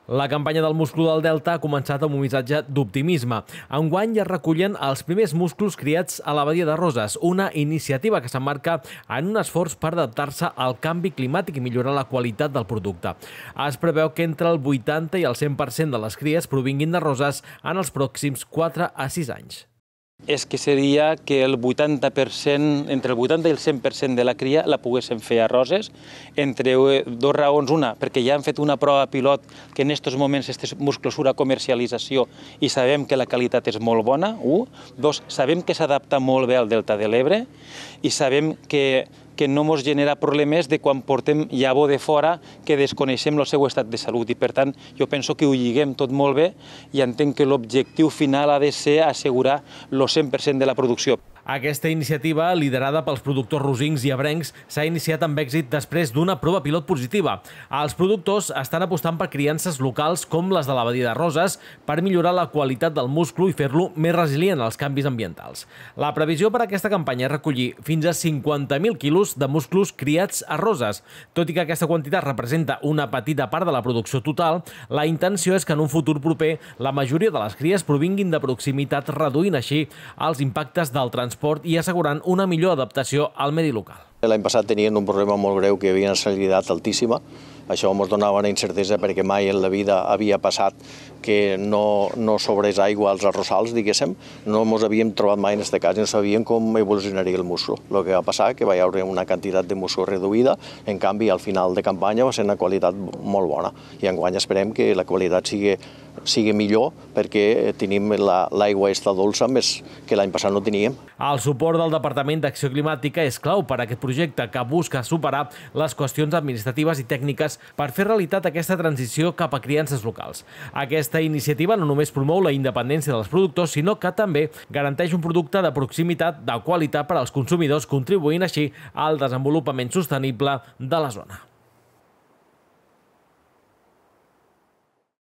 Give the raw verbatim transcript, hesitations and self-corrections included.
La campanya del musclo del Delta ha començat amb un missatge d'optimisme. Enguany ja recullen els primers musclos criats a la Badia de Roses, una iniciativa que s'emmarca en un esforç per adaptar-se al canvi climàtic i millorar la qualitat del producte. Es preveu que entre el vuitanta i el cent per cent de les cries provinguin de Roses en els pròxims quatre a sis anys. És que seria que el vuitanta per cent, entre el vuitanta i el cent per cent de la cria la poguéssim fer a Roses, entre dues raons. Una, perquè ja han fet una prova pilot que en aquests moments aquest musclo surt a comercialització i sabem que la qualitat és molt bona. Un. Dos, sabem que s'adapta molt bé al Delta de l'Ebre i sabem que que no ens genera problemes de quan portem llavor de fora que desconeixem el seu estat de salut. I, per tant, jo penso que ho lliguem tot molt bé i entenc que l'objectiu final ha de ser assegurar el cent per cent de la producció. Aquesta iniciativa, liderada pels productors rosincs i ebrencs, s'ha iniciat amb èxit després d'una prova pilot positiva. Els productors estan apostant per criances locals com les de la Badia de Roses per millorar la qualitat del musclo i fer-lo més resilient als canvis ambientals. La previsió per a aquesta campanya és recollir fins a cinquanta mil quilos de musclos criats a Roses. Tot i que aquesta quantitat representa una petita part de la producció total, la intenció és que en un futur proper la majoria de les cries provinguin de proximitat, reduint així els impactes del transport i assegurant una millor adaptació al medi local. L'any passat tenien un problema molt greu, que hi havia una salinitat altíssima. Això ens donava una incertesa perquè mai en la vida havia passat que no, no sobrés aigua als arrossals, diguéssim. No ens havíem trobat mai en aquest cas i no sabíem com evolucionaria el musclo. El que va passar que va haver una quantitat de musclo reduïda, en canvi al final de campanya va ser una qualitat molt bona. I enguany esperem que la qualitat sigui, sigui millor perquè tenim l'aigua esta dolça més que l'any passat no teníem. El suport del Departament d'Acció Climàtica és clau per a aquest projecte que busca superar les qüestions administratives i tècniques per fer realitat aquesta transició cap a criances locals. Aquesta iniciativa no només promou la independència dels productors, sinó que també garanteix un producte de proximitat de qualitat per als consumidors, contribuint així al desenvolupament sostenible de la zona.